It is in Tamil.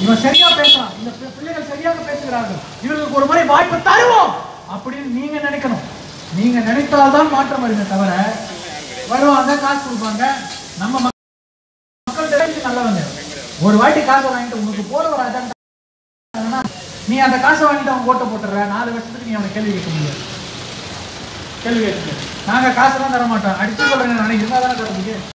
இவன் சரியா பேசுறான், இந்த பிள்ளைகள் சரியாக பேசுகிறார்கள், இவர்களுக்கு ஒரு முறை வாய்ப்பு தருவோம் அப்படின்னு நீங்க நினைக்கணும். நீங்க நினைத்தால்தான் மாற்றம் வருமே தவிர, வருவாங்க காசு கொடுப்பாங்க, நம்ம மக்கள் நல்லவங்க, ஒரு வாட்டி காசை வாங்கிட்டு உனக்கு போற ஒரு அஜெண்டா, நீ அந்த காசை வாங்கிட்டு அவன் ஓட்ட போட்டுற 4 வருஷத்துக்கு நீ அவனை கேள்வி கேட்க முடியாது. கேள்வி கேட்க நாங்க காசெல்லாம் தர மாட்டோம், அடிச்சு சொல்றேன், இருந்தா தானே தர முடியும்.